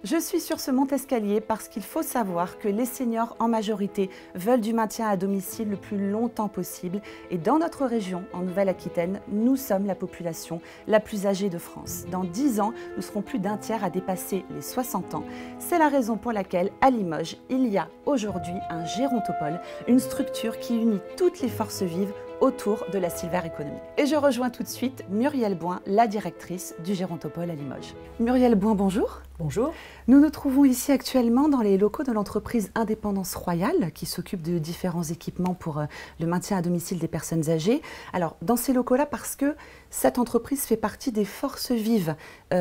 Je suis sur ce monte-escalier parce qu'il faut savoir que les seniors en majorité veulent du maintien à domicile le plus longtemps possible et dans notre région, en Nouvelle-Aquitaine, nous sommes la population la plus âgée de France. Dans 10 ans, nous serons plus d'un tiers à dépasser les 60 ans. C'est la raison pour laquelle à Limoges, il y a aujourd'hui un gérontopole, une structure qui unit toutes les forces vives autour de la Silver Economy. Et je rejoins tout de suite Muriel Bouin, la directrice du gérontopole à Limoges. Muriel Bouin, bonjour. Bonjour. Nous nous trouvons ici actuellement dans les locaux de l'entreprise Indépendance Royale qui s'occupe de différents équipements pour le maintien à domicile des personnes âgées. Alors, dans ces locaux-là, parce que cette entreprise fait partie des forces vives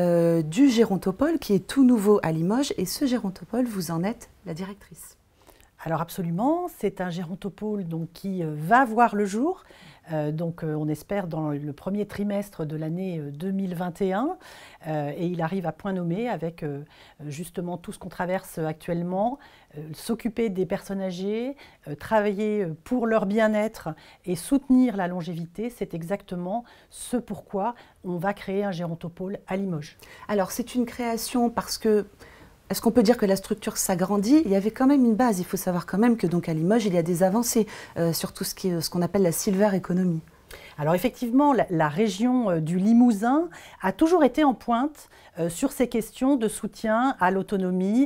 du gérontopole qui est tout nouveau à Limoges et ce gérontopole, vous en êtes la directrice. Alors absolument, c'est un gérontopole qui va voir le jour, on espère dans le premier trimestre de l'année 2021 et il arrive à point nommé avec justement tout ce qu'on traverse actuellement, s'occuper des personnes âgées, travailler pour leur bien-être et soutenir la longévité, c'est exactement ce pourquoi on va créer un gérontopole à Limoges. Alors c'est une création parce que est-ce qu'on peut dire que la structure s'agrandit? Il y avait quand même une base. Il faut savoir quand même que donc à Limoges, il y a des avancées sur tout ce qu'on appelle la Silver Economy. Alors effectivement, la région du Limousin a toujours été en pointe sur ces questions de soutien à l'autonomie,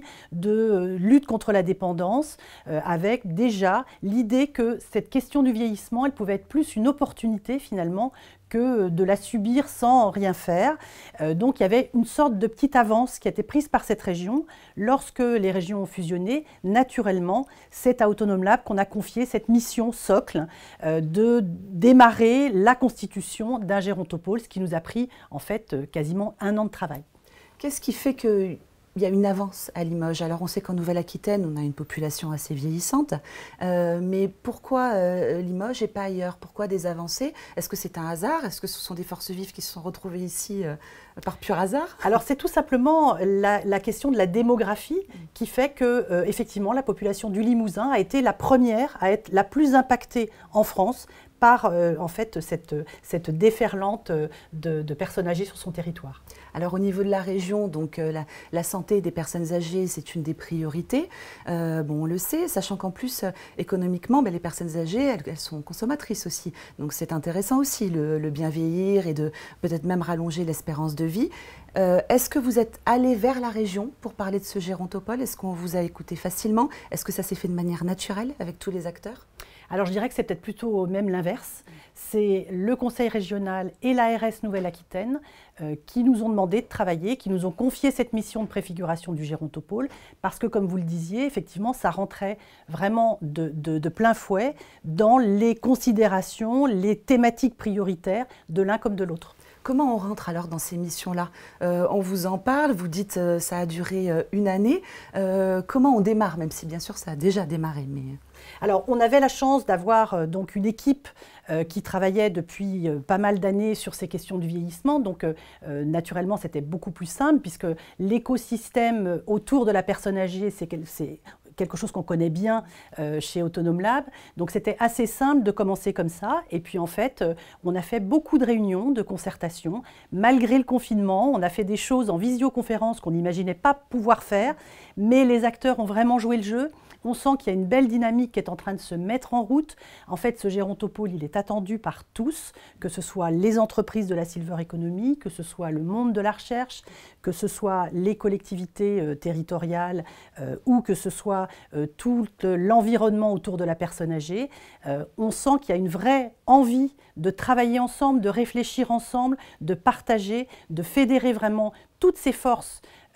de lutte contre la dépendance, avec déjà l'idée que cette question du vieillissement, elle pouvait être plus une opportunité finalement que de la subir sans rien faire. Donc il y avait une sorte de petite avance qui a été prise par cette région. Lorsque les régions ont fusionné, naturellement, c'est à Autonome Lab qu'on a confié cette mission socle de démarrer la constitution d'un gérontopole, ce qui nous a pris en fait quasiment 1 an de travail. Qu'est-ce qui fait qu'il y a une avance à Limoges? Alors on sait qu'en Nouvelle-Aquitaine, on a une population assez vieillissante, mais pourquoi Limoges et pas ailleurs? Pourquoi des avancées? Est-ce que c'est un hasard? Est-ce que ce sont des forces vives qui se sont retrouvées ici par pur hasard? Alors c'est tout simplement la question de la démographie qui fait que effectivement la population du Limousin a été la première à être la plus impactée en France par en fait cette déferlante de personnes âgées sur son territoire. Alors au niveau de la région, donc la santé des personnes âgées, c'est une des priorités. On le sait, sachant qu'en plus économiquement, les personnes âgées, elles sont consommatrices aussi. Donc c'est intéressant aussi le bien vieillir et de peut-être même rallonger l'espérance de vie. Est-ce que vous êtes allé vers la région pour parler de ce gérontopole? Est-ce qu'on vous a écouté facilement? Est-ce que ça s'est fait de manière naturelle avec tous les acteurs? Alors je dirais que c'est peut-être plutôt même l'inverse. C'est le Conseil régional et l'ARS Nouvelle-Aquitaine qui nous ont demandé de travailler, qui nous ont confié cette mission de préfiguration du gérontopole, parce que comme vous le disiez, effectivement, ça rentrait vraiment de plein fouet dans les considérations, les thématiques prioritaires de l'un comme de l'autre. Comment on rentre alors dans ces missions-là? On vous en parle, vous dites ça a duré 1 année. Comment on démarre, même si bien sûr ça a déjà démarré Alors, on avait la chance d'avoir donc une équipe qui travaillait depuis pas mal d'années sur ces questions du vieillissement. Donc, naturellement, c'était beaucoup plus simple puisque l'écosystème autour de la personne âgée, c'est quelque chose qu'on connaît bien chez Autonome Lab. Donc c'était assez simple de commencer comme ça. Et puis en fait, on a fait beaucoup de réunions, de concertations. Malgré le confinement, on a fait des choses en visioconférence qu'on n'imaginait pas pouvoir faire. Mais les acteurs ont vraiment joué le jeu. On sent qu'il y a une belle dynamique qui est en train de se mettre en route. En fait, ce gérontopole, il est attendu par tous, que ce soit les entreprises de la Silver Economy, que ce soit le monde de la recherche, que ce soit les collectivités territoriales ou que ce soit tout l'environnement autour de la personne âgée. On sent qu'il y a une vraie envie de travailler ensemble, de réfléchir ensemble, de partager, de fédérer vraiment toutes ces forces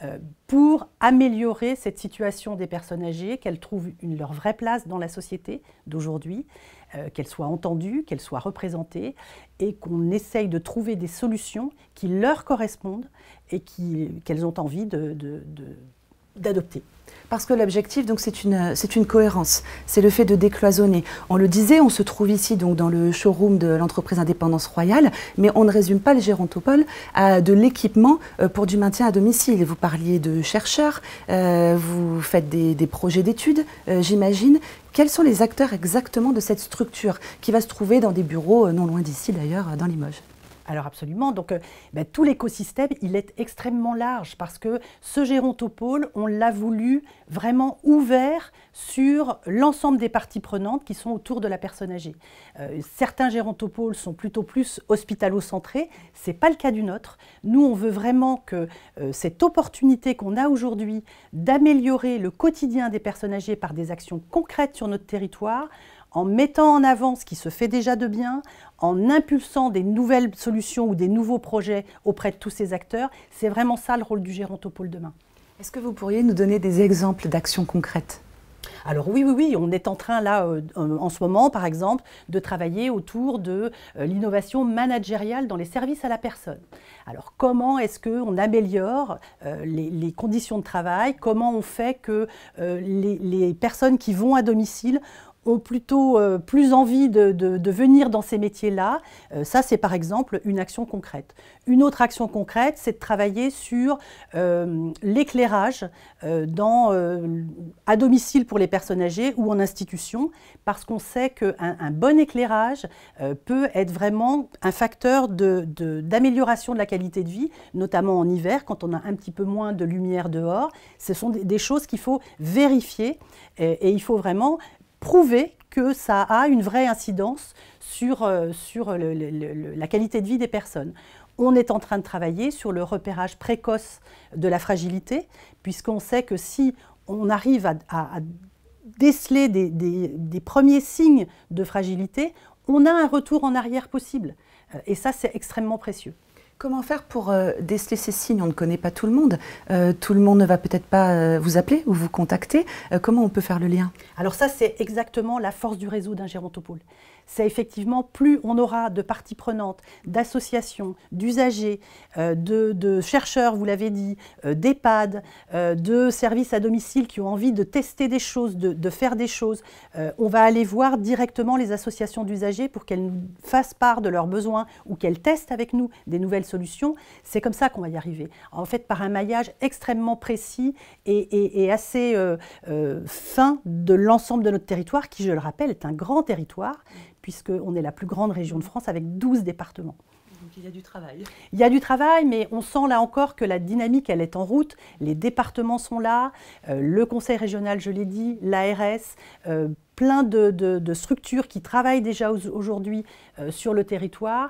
pour améliorer cette situation des personnes âgées, qu'elles trouvent leur vraie place dans la société d'aujourd'hui, qu'elles soient entendues, qu'elles soient représentées et qu'on essaye de trouver des solutions qui leur correspondent et qu'elles ont envie d'adopter. Parce que l'objectif, donc, c'est une cohérence, c'est le fait de décloisonner. On le disait, on se trouve ici donc, dans le showroom de l'entreprise Indépendance Royale, mais on ne résume pas le gérontopole à de l'équipement pour du maintien à domicile. Vous parliez de chercheurs, vous faites des projets d'études, j'imagine. Quels sont les acteurs exactement de cette structure qui va se trouver dans des bureaux non loin d'ici d'ailleurs, dans Limoges? Alors absolument, donc tout l'écosystème, il est extrêmement large parce que ce gérontopôle, on l'a voulu vraiment ouvert sur l'ensemble des parties prenantes qui sont autour de la personne âgée. Certains gérontopôles sont plutôt plus hospitalo-centrés, ce n'est pas le cas du nôtre. Nous, on veut vraiment que cette opportunité qu'on a aujourd'hui d'améliorer le quotidien des personnes âgées par des actions concrètes sur notre territoire, en mettant en avant ce qui se fait déjà de bien, en impulsant des nouvelles solutions ou des nouveaux projets auprès de tous ces acteurs. C'est vraiment ça le rôle du gérontopôle demain. Est-ce que vous pourriez nous donner des exemples d'actions concrètes ? Alors oui, on est en train là, en ce moment par exemple, de travailler autour de l'innovation managériale dans les services à la personne. Alors comment est-ce qu'on améliore les conditions de travail, comment on fait que les personnes qui vont à domicile ont plutôt plus envie de venir dans ces métiers-là. Ça, c'est par exemple une action concrète. Une autre action concrète, c'est de travailler sur l'éclairage à domicile pour les personnes âgées ou en institution, parce qu'on sait qu'un bon éclairage peut être vraiment un facteur d'amélioration de la qualité de vie, notamment en hiver, quand on a un petit peu moins de lumière dehors. Ce sont des choses qu'il faut vérifier et il faut vraiment prouver que ça a une vraie incidence sur la qualité de vie des personnes. On est en train de travailler sur le repérage précoce de la fragilité, puisqu'on sait que si on arrive à déceler des premiers signes de fragilité, on a un retour en arrière possible. Et ça, c'est extrêmement précieux. Comment faire pour déceler ces signes? On ne connaît pas tout le monde. Tout le monde ne va peut-être pas vous appeler ou vous contacter. Comment on peut faire le lien? Alors ça, c'est exactement la force du réseau d'un gérontopôle. C'est effectivement, plus on aura de parties prenantes, d'associations, d'usagers, de chercheurs, vous l'avez dit, d'EHPAD, de services à domicile qui ont envie de tester des choses, de faire des choses. On va aller voir directement les associations d'usagers pour qu'elles nous fassent part de leurs besoins ou qu'elles testent avec nous des nouvelles solutions. C'est comme ça qu'on va y arriver. En fait, par un maillage extrêmement précis et assez fin de l'ensemble de notre territoire, qui, je le rappelle, est un grand territoire, puisqu'on est la plus grande région de France avec 12 départements. Donc il y a du travail. Il y a du travail, mais on sent là encore que la dynamique, elle est en route. Les départements sont là, le conseil régional, je l'ai dit, l'ARS, plein de structures qui travaillent déjà aujourd'hui sur le territoire.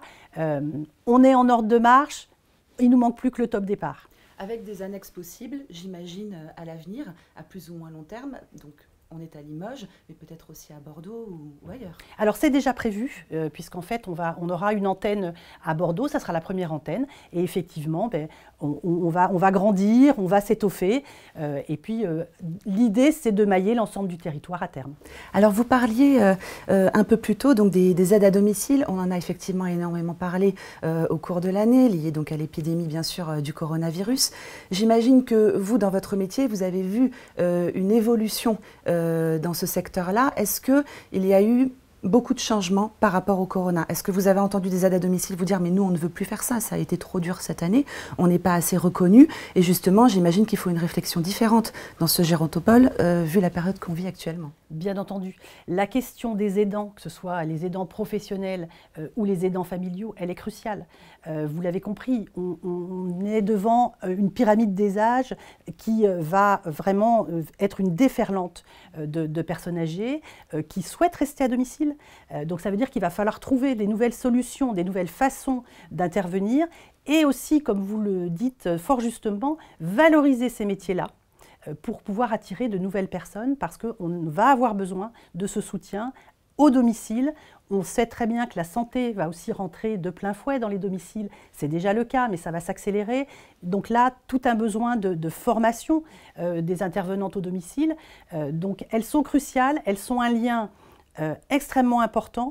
On est en ordre de marche, il ne nous manque plus que le top départ. Avec des annexes possibles, j'imagine, à l'avenir, à plus ou moins long terme, donc on est à Limoges, mais peut-être aussi à Bordeaux ou ailleurs. Alors c'est déjà prévu, puisqu'en fait on aura une antenne à Bordeaux, ça sera la première antenne, et effectivement on va grandir, on va s'étoffer, et puis l'idée c'est de mailler l'ensemble du territoire à terme. Alors vous parliez un peu plus tôt donc des aides à domicile, on en a effectivement énormément parlé au cours de l'année, liées donc à l'épidémie bien sûr du coronavirus. J'imagine que vous, dans votre métier, vous avez vu une évolution dans ce secteur-là. Est-ce qu'il y a eu beaucoup de changements par rapport au corona? Est-ce que vous avez entendu des aides à domicile vous dire « mais nous, on ne veut plus faire ça, ça a été trop dur cette année, on n'est pas assez reconnu » et justement, j'imagine qu'il faut une réflexion différente dans ce gérontopôle vu la période qu'on vit actuellement. Bien entendu. La question des aidants, que ce soit les aidants professionnels ou les aidants familiaux, elle est cruciale. Vous l'avez compris, on est devant une pyramide des âges qui va vraiment être une déferlante de personnes âgées qui souhaitent rester à domicile. Donc ça veut dire qu'il va falloir trouver des nouvelles solutions, des nouvelles façons d'intervenir et aussi, comme vous le dites fort justement, valoriser ces métiers-là pour pouvoir attirer de nouvelles personnes, parce qu'on va avoir besoin de ce soutien au domicile. On sait très bien que la santé va aussi rentrer de plein fouet dans les domiciles. C'est déjà le cas, mais ça va s'accélérer. Donc là, tout un besoin de formation des intervenantes au domicile. Donc elles sont cruciales, elles sont un lien extrêmement important.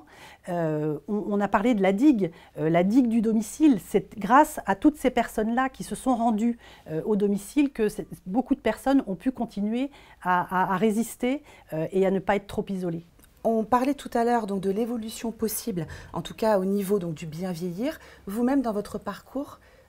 On a parlé de la digue du domicile. C'est grâce à toutes ces personnes-là qui se sont rendues au domicile que beaucoup de personnes ont pu continuer à résister et à ne pas être trop isolées. On parlait tout à l'heure donc de l'évolution possible, en tout cas au niveau donc, du bien vieillir. Vous-même, dans votre parcours,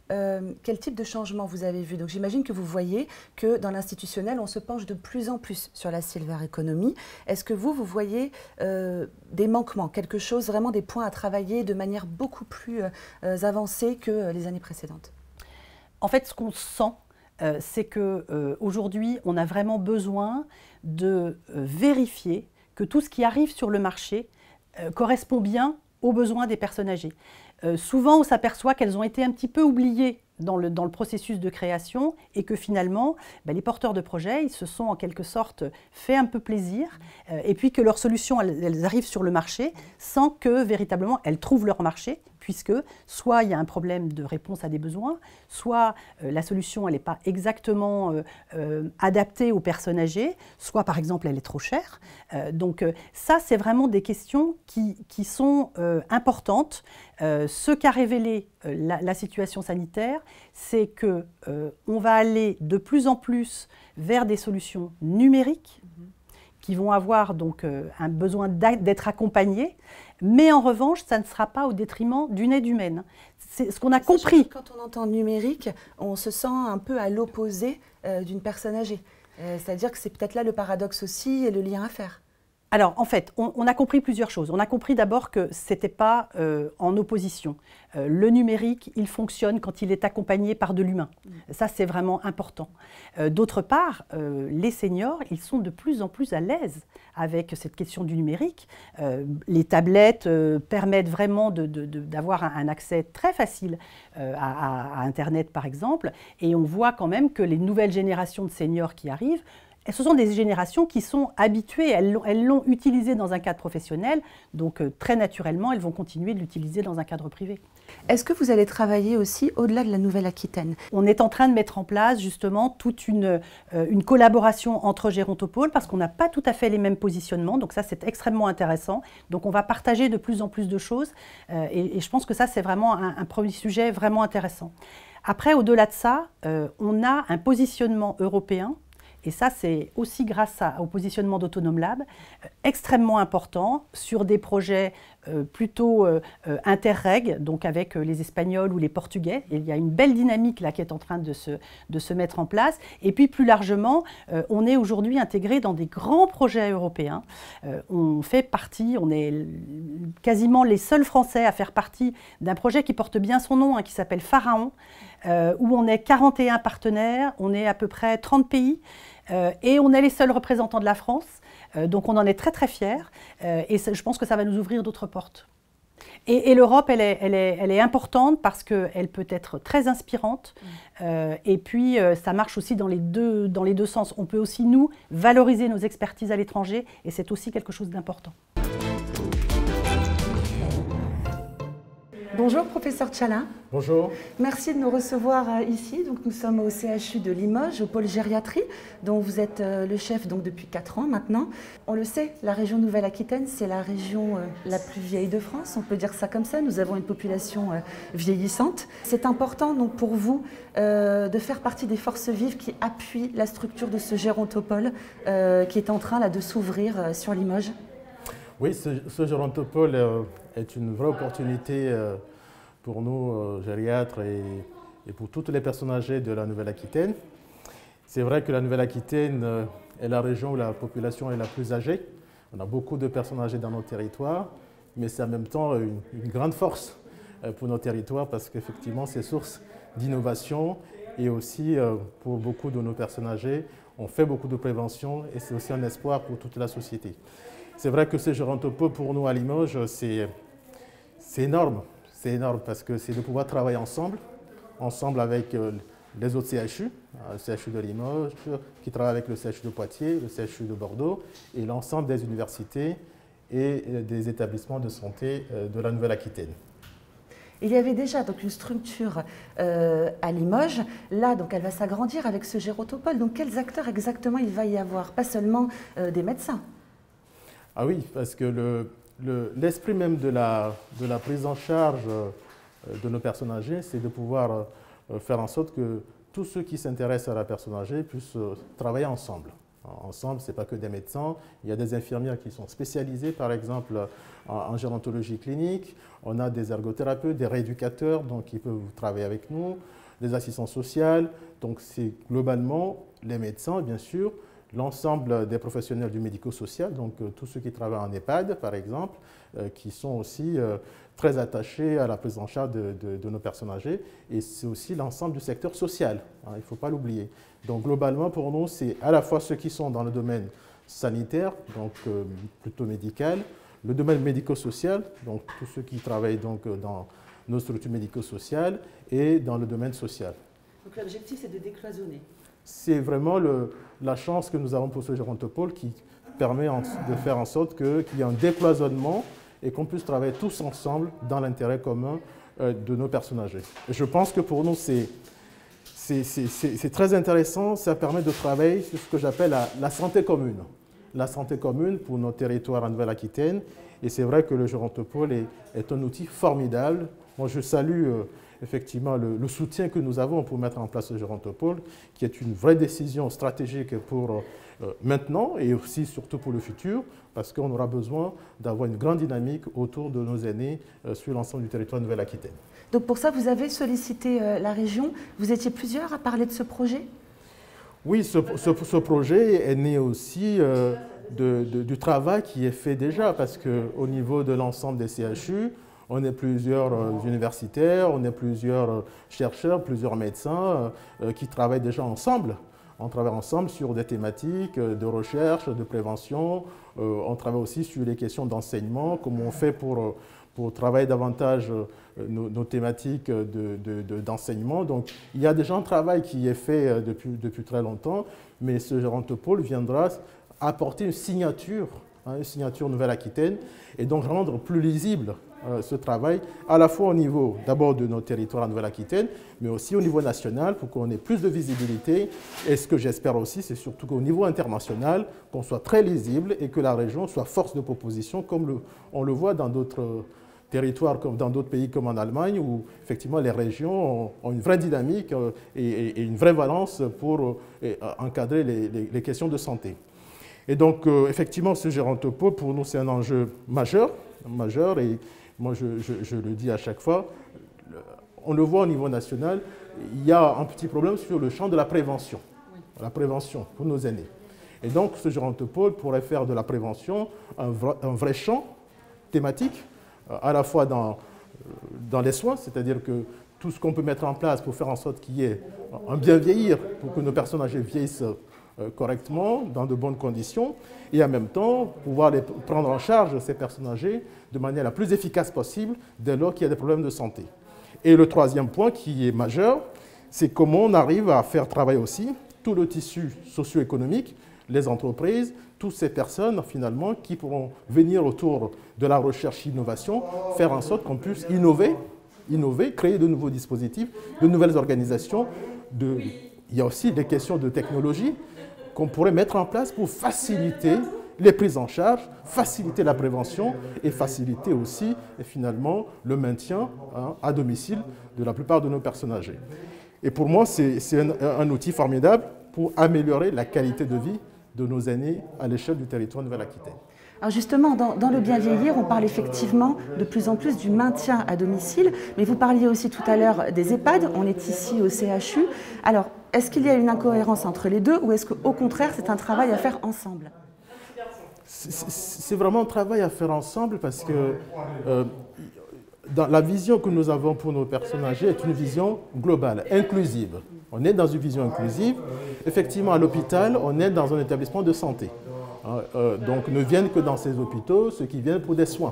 quel type de changement vous avez vu? Donc j'imagine que vous voyez que dans l'institutionnel, on se penche de plus en plus sur la silver economy. Est-ce que vous voyez des manquements, quelque chose, vraiment des points à travailler de manière beaucoup plus avancée que les années précédentes? En fait, ce qu'on sent, c'est qu'aujourd'hui, on a vraiment besoin de vérifier que tout ce qui arrive sur le marché correspond bien aux besoins des personnes âgées. Souvent, on s'aperçoit qu'elles ont été un petit peu oubliées dans le processus de création et que finalement, les porteurs de projets, ils se sont en quelque sorte fait un peu plaisir et puis que leurs solutions, elles arrivent sur le marché sans que véritablement elles trouvent leur marché, puisque soit il y a un problème de réponse à des besoins, soit la solution elle n'est pas exactement adaptée aux personnes âgées, soit par exemple elle est trop chère. Donc ça, c'est vraiment des questions qui sont importantes. Ce qu'a révélé la situation sanitaire, c'est qu'on va aller de plus en plus vers des solutions numériques qui vont avoir donc un besoin d'être accompagnées, mais en revanche, ça ne sera pas au détriment d'une aide humaine. C'est ce qu'on a compris. Quand on entend numérique, on se sent un peu à l'opposé d'une personne âgée. C'est-à-dire que c'est peut-être là le paradoxe aussi et le lien à faire. Alors, en fait, on a compris plusieurs choses. On a compris d'abord que ce n'était pas en opposition. Le numérique, il fonctionne quand il est accompagné par de l'humain. Ça, c'est vraiment important. D'autre part, les seniors, ils sont de plus en plus à l'aise avec cette question du numérique. Les tablettes permettent vraiment d'avoir un accès très facile à Internet, par exemple. Et on voit quand même que les nouvelles générations de seniors qui arrivent, ce sont des générations qui sont habituées, elles l'ont utilisé dans un cadre professionnel, donc très naturellement, elles vont continuer de l'utiliser dans un cadre privé. Est-ce que vous allez travailler aussi au-delà de la Nouvelle-Aquitaine? On est en train de mettre en place justement toute une collaboration entre gérontopoles parce qu'on n'a pas tout à fait les mêmes positionnements, donc ça c'est extrêmement intéressant. Donc on va partager de plus en plus de choses et je pense que ça c'est vraiment un premier sujet vraiment intéressant. Après, au-delà de ça, on a un positionnement européen. Et ça, c'est aussi grâce au positionnement d'Autonome Lab, extrêmement important sur des projets plutôt interreg, donc avec les Espagnols ou les Portugais. Et il y a une belle dynamique là qui est en train de se mettre en place. Et puis plus largement, on est aujourd'hui intégré dans des grands projets européens. On fait partie, on est quasiment les seuls Français à faire partie d'un projet qui porte bien son nom, hein, qui s'appelle Pharaon, où on est 41 partenaires, on est à peu près 30 pays. Et on est les seuls représentants de la France, donc on en est très très fiers et je pense que ça va nous ouvrir d'autres portes. Et l'Europe, elle est importante parce qu'elle peut être très inspirante et puis ça marche aussi dans les deux sens. On peut aussi, nous, valoriser nos expertises à l'étranger et c'est aussi quelque chose d'important. Bonjour professeur Tchala. Bonjour. Merci de nous recevoir ici. Donc, nous sommes au CHU de Limoges, au pôle gériatrie, dont vous êtes le chef donc, depuis 4 ans maintenant. On le sait, la région Nouvelle-Aquitaine, c'est la région la plus vieille de France, on peut dire ça comme ça. Nous avons une population vieillissante. C'est important donc, pour vous de faire partie des forces vives qui appuient la structure de ce gérontopole qui est en train là, de s'ouvrir sur Limoges. Oui, ce gérontopole est une vraie opportunité pour nous, gériatres, et pour toutes les personnes âgées de la Nouvelle-Aquitaine. C'est vrai que la Nouvelle-Aquitaine est la région où la population est la plus âgée. On a beaucoup de personnes âgées dans nos territoires, mais c'est en même temps une grande force pour nos territoires parce qu'effectivement, c'est source d'innovation et aussi pour beaucoup de nos personnes âgées, on fait beaucoup de prévention et c'est aussi un espoir pour toute la société. C'est vrai que ce gérontopole pour nous à Limoges, c'est énorme. C'est énorme parce que c'est de pouvoir travailler ensemble avec les autres CHU, le CHU de Limoges, qui travaille avec le CHU de Poitiers, le CHU de Bordeaux et l'ensemble des universités et des établissements de santé de la Nouvelle-Aquitaine. Il y avait déjà donc, une structure à Limoges. Là, donc, elle va s'agrandir avec ce gérontopole. Donc, quels acteurs exactement il va y avoir? Pas seulement des médecins. Ah oui, parce que l'esprit même de la prise en charge de nos personnes âgées, c'est de pouvoir faire en sorte que tous ceux qui s'intéressent à la personne âgée puissent travailler ensemble. Ensemble, ce n'est pas que des médecins. Il y a des infirmières qui sont spécialisées, par exemple, en gérontologie clinique. On a des ergothérapeutes, des rééducateurs, donc qui peuvent travailler avec nous, des assistants sociaux. Donc, c'est globalement les médecins, bien sûr, l'ensemble des professionnels du médico-social, donc tous ceux qui travaillent en EHPAD, par exemple, qui sont aussi très attachés à la prise en charge de nos personnes âgées. Et c'est aussi l'ensemble du secteur social, hein, il ne faut pas l'oublier. Donc globalement, pour nous, c'est à la fois ceux qui sont dans le domaine sanitaire, donc plutôt médical, le domaine médico-social, donc tous ceux qui travaillent donc, dans nos structures médico-sociales, et dans le domaine social. Donc l'objectif, c'est de décloisonner. C'est vraiment la chance que nous avons pour ce gérontopôle qui permet de faire en sorte qu'il y ait un décloisonnement et qu'on puisse travailler tous ensemble dans l'intérêt commun de nos personnes âgées. Et je pense que pour nous, c'est très intéressant, ça permet de travailler sur ce que j'appelle la santé commune. La santé commune pour nos territoires en Nouvelle-Aquitaine. Et c'est vrai que le gérontopôle est un outil formidable. Moi, je salue effectivement le soutien que nous avons pour mettre en place ce gérontopôle, qui est une vraie décision stratégique pour maintenant et aussi surtout pour le futur, parce qu'on aura besoin d'avoir une grande dynamique autour de nos aînés sur l'ensemble du territoire de Nouvelle-Aquitaine. Donc pour ça, vous avez sollicité la région. Vous étiez plusieurs à parler de ce projet? Oui, ce projet est né aussi du travail qui est fait déjà, parce qu'au niveau de l'ensemble des CHU, on est plusieurs universitaires, on est plusieurs chercheurs, plusieurs médecins qui travaillent déjà ensemble. On travaille ensemble sur des thématiques de recherche, de prévention. On travaille aussi sur les questions d'enseignement, comment on fait pour travailler davantage nos thématiques d'enseignement. Donc, il y a déjà un travail qui est fait depuis très longtemps, mais ce gérontopôle viendra apporter une signature Nouvelle-Aquitaine, et donc rendre plus lisible ce travail, à la fois au niveau d'abord de nos territoires en Nouvelle-Aquitaine, mais aussi au niveau national pour qu'on ait plus de visibilité. Et ce que j'espère aussi, c'est surtout qu'au niveau international, qu'on soit très lisible et que la région soit force de proposition, comme on le voit dans d'autres territoires, comme dans d'autres pays comme en Allemagne, où effectivement les régions ont une vraie dynamique et une vraie valence pour encadrer les questions de santé. Et donc, effectivement, ce gérontopôle, pour nous, c'est un enjeu majeur, et moi, je le dis à chaque fois, on le voit au niveau national, il y a un petit problème sur le champ de la prévention, la prévention pour nos aînés. Et donc, ce gérontopôle pourrait faire de la prévention un vrai champ thématique, à la fois dans les soins, c'est-à-dire que tout ce qu'on peut mettre en place pour faire en sorte qu'il y ait un bien vieillir, pour que nos personnes âgées vieillissent correctement, dans de bonnes conditions, et en même temps pouvoir prendre en charge ces personnes âgées de manière la plus efficace possible dès lors qu'il y a des problèmes de santé. Et le troisième point qui est majeur, c'est comment on arrive à faire travailler aussi tout le tissu socio-économique, les entreprises, toutes ces personnes finalement qui pourront venir autour de la recherche et l'innovation, faire en sorte qu'on puisse innover, créer de nouveaux dispositifs, de nouvelles organisations. Il y a aussi des questions de technologie qu'on pourrait mettre en place pour faciliter les prises en charge, faciliter la prévention et faciliter aussi et finalement le maintien à domicile de la plupart de nos personnes âgées. Et pour moi, c'est un outil formidable pour améliorer la qualité de vie de nos aînés à l'échelle du territoire de Nouvelle-Aquitaine. Alors justement, dans le bien vieillir, on parle effectivement de plus en plus du maintien à domicile, mais vous parliez aussi tout à l'heure des EHPAD, on est ici au CHU. Alors, est-ce qu'il y a une incohérence entre les deux ou est-ce qu'au contraire, c'est un travail à faire ensemble? C'est vraiment un travail à faire ensemble parce que dans la vision que nous avons pour nos personnes âgées est une vision globale, inclusive. On est dans une vision inclusive. Effectivement, à l'hôpital, on est dans un établissement de santé. Donc, ne viennent que dans ces hôpitaux ceux qui viennent pour des soins.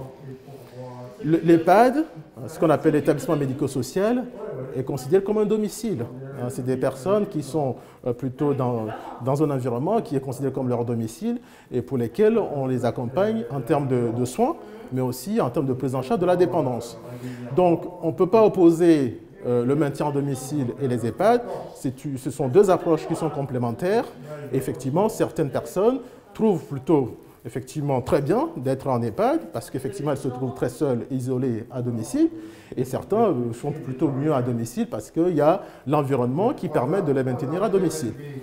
L'EHPAD, ce qu'on appelle l'établissement médico-social, est considéré comme un domicile. C'est des personnes qui sont plutôt dans un environnement qui est considéré comme leur domicile et pour lesquelles on les accompagne en termes de soins, mais aussi en termes de prise en charge de la dépendance. Donc, on ne peut pas opposer le maintien en domicile et les EHPAD. Ce sont deux approches qui sont complémentaires. Effectivement, certaines personnes trouvent plutôt effectivement très bien d'être en EHPAD parce qu'effectivement elles se trouvent très seules, isolées à domicile, et certains sont plutôt mieux à domicile parce qu'il y a l'environnement qui permet de les maintenir à domicile.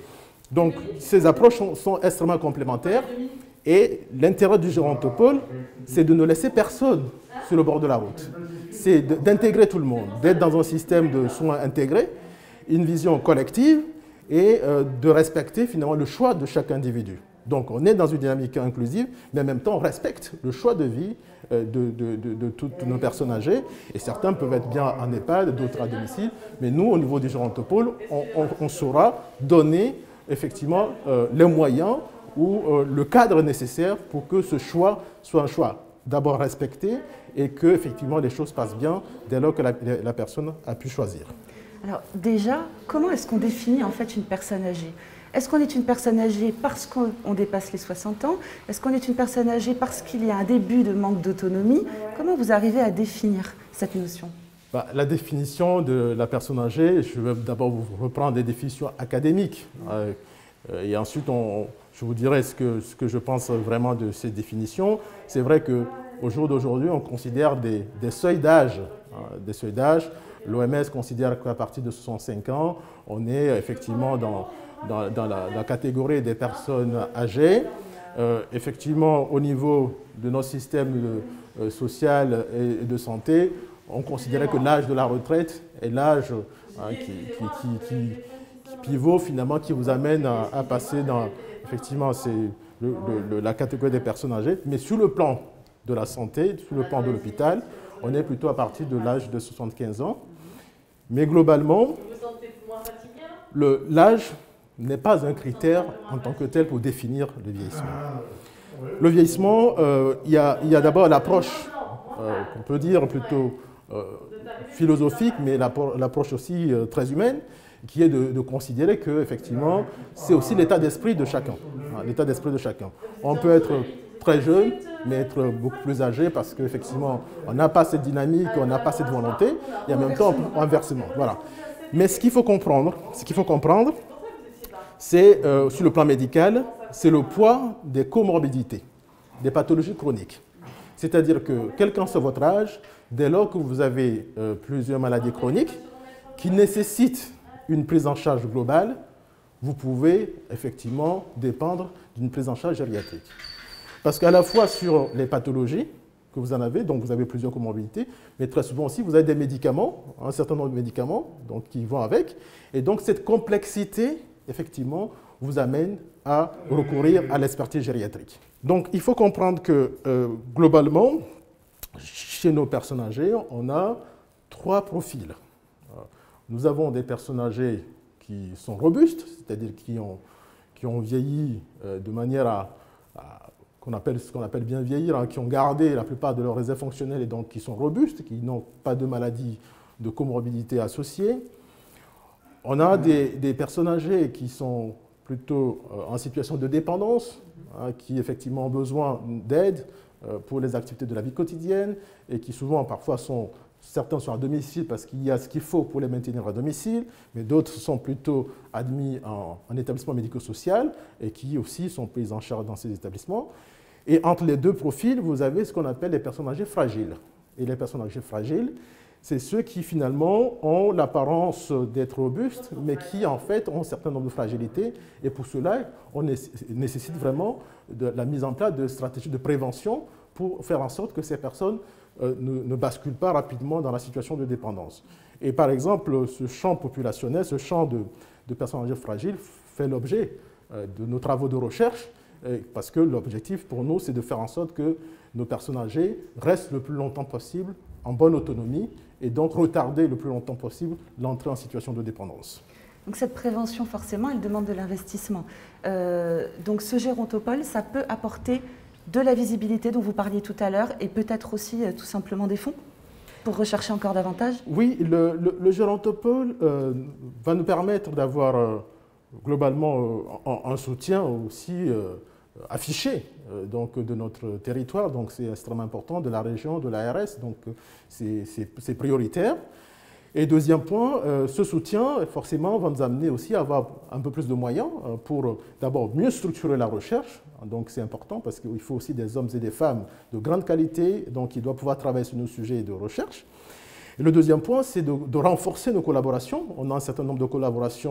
Donc, ces approches sont extrêmement complémentaires. Et l'intérêt du gérontopole, c'est de ne laisser personne sur le bord de la route. C'est d'intégrer tout le monde, d'être dans un système de soins intégrés, une vision collective et de respecter finalement le choix de chaque individu. Donc on est dans une dynamique inclusive, mais en même temps on respecte le choix de vie de toutes nos personnes âgées. Et certains peuvent être bien en EHPAD, d'autres à domicile. Mais nous, au niveau du gérontopole, on saura donner effectivement les moyens ou le cadre nécessaire pour que ce choix soit un choix d'abord respecté et que effectivement les choses passent bien dès lors que la personne a pu choisir. Alors déjà, comment est-ce qu'on définit en fait une personne âgée? Est-ce qu'on est une personne âgée parce qu'on dépasse les 60 ans? Est-ce qu'on est une personne âgée parce qu'il y a un début de manque d'autonomie? Comment vous arrivez à définir cette notion? La définition de la personne âgée, je vais d'abord vous reprendre des définitions académiques. Et ensuite, je vous dirai ce que je pense vraiment de ces définitions. C'est vrai qu'au jour d'aujourd'hui, on considère des seuils d'âge. L'OMS considère qu'à partir de 65 ans, on est effectivement dans la catégorie des personnes âgées. Effectivement, au niveau de notre système social et de santé, on considérait que l'âge de la retraite est l'âge qui pivot finalement, qui vous amène à passer dans effectivement la catégorie des personnes âgées. Mais sur le plan de la santé, sur le plan de l'hôpital, on est plutôt à partir de l'âge de 75 ans. Mais globalement, l'âge n'est pas un critère en tant que tel pour définir le vieillissement. Le vieillissement, il y a d'abord l'approche, qu'on peut dire plutôt philosophique, mais l'approche aussi très humaine, qui est de considérer que effectivement, c'est aussi l'état d'esprit de chacun. L'état d'esprit de chacun. On peut être très jeune, mais être beaucoup plus âgé parce qu'effectivement, on n'a pas cette dynamique, on n'a pas cette volonté, et en même temps, inversement. Voilà. Mais ce qu'il faut comprendre, c'est sur le plan médical, c'est le poids des comorbidités, des pathologies chroniques. C'est-à-dire que, quel qu'en soit votre âge, dès lors que vous avez plusieurs maladies chroniques qui nécessitent une prise en charge globale, vous pouvez effectivement dépendre d'une prise en charge gériatrique. Parce qu'à la fois sur les pathologies que vous en avez, donc vous avez plusieurs comorbidités, mais très souvent aussi vous avez des médicaments, un certain nombre de médicaments donc, qui vont avec. Et donc cette complexité, effectivement, vous amène à recourir à l'expertise gériatrique. Donc il faut comprendre que globalement, chez nos personnes âgées, on a 3 profils. Nous avons des personnes âgées qui sont robustes, c'est-à-dire qui ont vieilli de manière ce qu'on appelle bien vieillir, qui ont gardé la plupart de leurs réserves fonctionnelles et donc qui sont robustes, qui n'ont pas de maladies de comorbidité associées. On a des personnes âgées qui sont plutôt en situation de dépendance, qui effectivement ont besoin d'aide pour les activités de la vie quotidienne et qui souvent parfois certains sont à domicile parce qu'il y a ce qu'il faut pour les maintenir à domicile, mais d'autres sont plutôt admis en établissement médico-social et qui aussi sont pris en charge dans ces établissements. Et entre les 2 profils, vous avez ce qu'on appelle les personnes âgées fragiles. Et les personnes âgées fragiles, c'est ceux qui finalement ont l'apparence d'être robustes, mais qui en fait ont un certain nombre de fragilités. Et pour cela, on nécessite vraiment la mise en place de stratégies de prévention pour faire en sorte que ces personnes ne basculent pas rapidement dans la situation de dépendance. Et par exemple, ce champ populationnel, ce champ de personnes âgées fragiles fait l'objet de nos travaux de recherche, parce que l'objectif pour nous, c'est de faire en sorte que nos personnes âgées restent le plus longtemps possible en bonne autonomie et donc retarder le plus longtemps possible l'entrée en situation de dépendance. Donc cette prévention, forcément, elle demande de l'investissement. Donc ce gérontopole, ça peut apporter de la visibilité dont vous parliez tout à l'heure et peut-être aussi tout simplement des fonds pour rechercher encore davantage? Oui, le gérontopole va nous permettre d'avoir globalement un soutien aussi affiché donc, de notre territoire, donc c'est extrêmement important, de la région, de l'ARS, donc c'est prioritaire. Et deuxième point, ce soutien, forcément, va nous amener aussi à avoir un peu plus de moyens pour d'abord mieux structurer la recherche. Donc c'est important parce qu'il faut aussi des hommes et des femmes de grande qualité, donc qui doivent pouvoir travailler sur nos sujets de recherche. Et le deuxième point, c'est de renforcer nos collaborations. On a un certain nombre de collaborations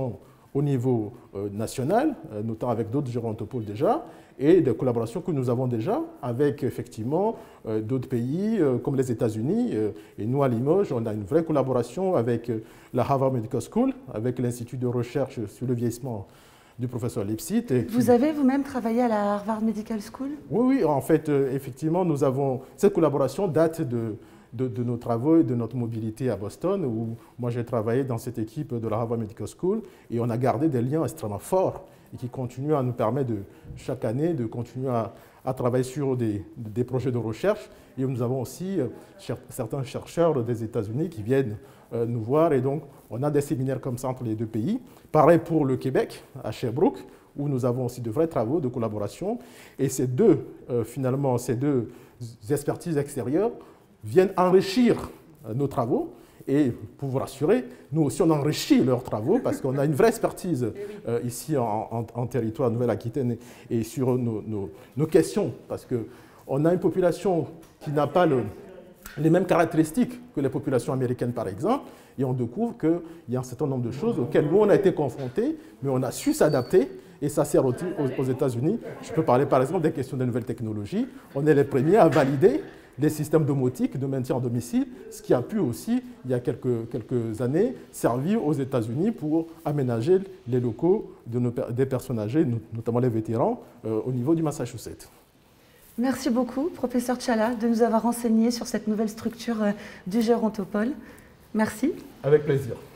au niveau national, notamment avec d'autres gérontopoles déjà, et des collaborations que nous avons déjà avec effectivement d'autres pays comme les États-Unis. Et nous, à Limoges, on a une vraie collaboration avec la Harvard Medical School, avec l'Institut de recherche sur le vieillissement du professeur Lipsit. Vous avez vous-même travaillé à la Harvard Medical School? Oui, oui, en fait, effectivement, nous avons... Cette collaboration date de nos travaux et de notre mobilité à Boston, où moi j'ai travaillé dans cette équipe de la Harvard Medical School, et on a gardé des liens extrêmement forts et qui continuent à nous permettre chaque année de continuer à travailler sur des projets de recherche. Et nous avons aussi certains chercheurs des États-Unis qui viennent nous voir, et donc on a des séminaires comme ça entre les deux pays. Pareil pour le Québec, à Sherbrooke, où nous avons aussi de vrais travaux de collaboration. Et ces deux expertises extérieures viennent enrichir nos travaux. Et pour vous rassurer, nous aussi on enrichit leurs travaux parce qu'on a une vraie expertise ici en territoire Nouvelle-Aquitaine et sur nos questions. Parce qu'on a une population qui n'a pas les mêmes caractéristiques que les populations américaines par exemple. Et on découvre qu'il y a un certain nombre de choses auxquelles nous on a été confrontés, mais on a su s'adapter. Et ça sert aux États-Unis. Je peux parler par exemple des questions de nouvelles technologies. On est les premiers à valider les systèmes domotiques de maintien à domicile, ce qui a pu aussi, il y a quelques années, servir aux États-Unis pour aménager les locaux des personnes âgées, notamment les vétérans, au niveau du Massachusetts. Merci beaucoup, professeur Tchala, de nous avoir renseigné sur cette nouvelle structure du Gérontopole. Merci. Avec plaisir.